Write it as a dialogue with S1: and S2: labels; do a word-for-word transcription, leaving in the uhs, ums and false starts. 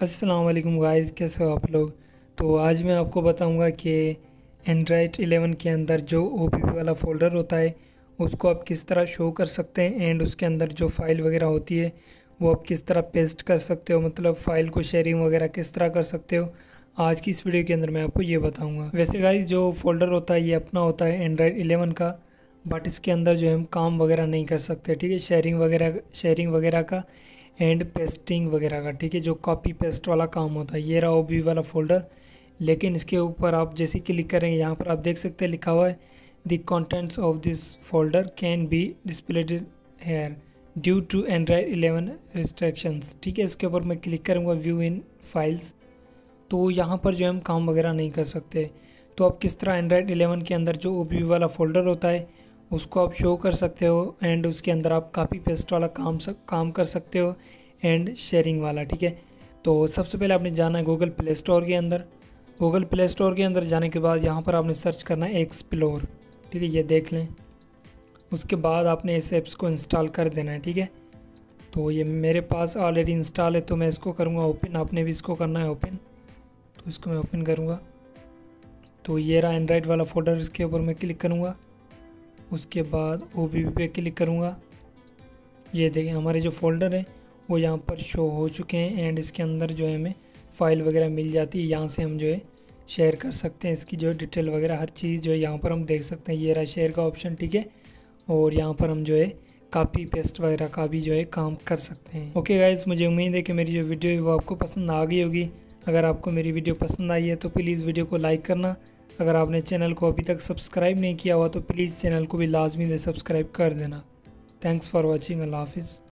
S1: अस्सलाम वालेकुम गाइस, कैसे हो आप लोग। तो आज मैं आपको बताऊंगा कि एंड्रॉयड इलेवन के अंदर जो ओपीपी वाला फ़ोल्डर होता है उसको आप किस तरह शो कर सकते हैं एंड उसके अंदर जो फ़ाइल वगैरह होती है वो आप किस तरह पेस्ट कर सकते हो, मतलब फ़ाइल को शेयरिंग वगैरह किस तरह कर सकते हो। आज की इस वीडियो के अंदर मैं आपको ये बताऊंगा। वैसे गाइस जो फ़ोल्डर होता है ये अपना होता है एंड्रॉयड इलेवन का, बट इसके अंदर जो है हम काम वगैरह नहीं कर सकते, ठीक है। शेयरिंग वगैरह शेयरिंग वगैरह का एंड पेस्टिंग वगैरह का, ठीक है, जो कॉपी पेस्ट वाला काम होता है। ये रहा ओबी वाला फ़ोल्डर, लेकिन इसके ऊपर आप जैसे क्लिक करेंगे यहाँ पर आप देख सकते हैं लिखा हुआ है the contents of this folder can be displayed here due to Android eleven restrictions, ठीक है। इसके ऊपर मैं क्लिक करूँगा व्यू इन फाइल्स, तो यहाँ पर जो हम काम वगैरह नहीं कर सकते। तो आप किस तरह एंड्रॉयड इलेवन के अंदर जो ओबी वाला फ़ोल्डर होता है उसको आप शो कर सकते हो एंड उसके अंदर आप कॉपी पेस्ट वाला काम सक, काम कर सकते हो एंड शेयरिंग वाला, ठीक है। तो सबसे पहले आपने जाना है गूगल प्ले स्टोर के अंदर। गूगल प्ले स्टोर के अंदर जाने के बाद यहाँ पर आपने सर्च करना है एक्सप्लोर, ठीक है, ये देख लें। उसके बाद आपने इस ऐप्स को इंस्टॉल कर देना है, ठीक है। तो ये मेरे पास ऑलरेडी इंस्टॉल है तो मैं इसको करूँगा ओपन, आपने भी इसको करना है ओपन। तो इसको मैं ओपन करूँगा तो ये रहा एंड्रॉयड वाला फ़ोल्डर, इसके ऊपर मैं क्लिक करूँगा। उसके बाद ओ बी पे क्लिक करूँगा। ये देखें हमारे जो फ़ोल्डर है वो यहाँ पर शो हो चुके हैं एंड इसके अंदर जो है हमें फ़ाइल वगैरह मिल जाती है। यहाँ से हम जो है शेयर कर सकते हैं, इसकी जो है डिटेल वगैरह हर चीज़ जो है यहाँ पर हम देख सकते हैं। ये रहा शेयर का ऑप्शन, ठीक है। और यहाँ पर हम जो है कॉपी पेस्ट वगैरह का भी जो है काम कर सकते हैं। ओके गाइस, मुझे उम्मीद है कि मेरी जो वीडियो है वो आपको पसंद आ गई होगी। अगर आपको मेरी वीडियो पसंद आई है तो प्लीज़ वीडियो को लाइक करना। अगर आपने चैनल को अभी तक सब्सक्राइब नहीं किया हुआ तो प्लीज़ चैनल को भी लाजमी से सब्सक्राइब कर देना। Thanks for watching. अल्लाह हाफिज़।